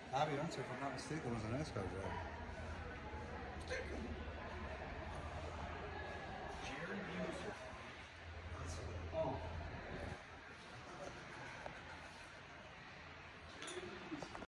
Avianca, if I'm not mistaken, was a NASCAR driver.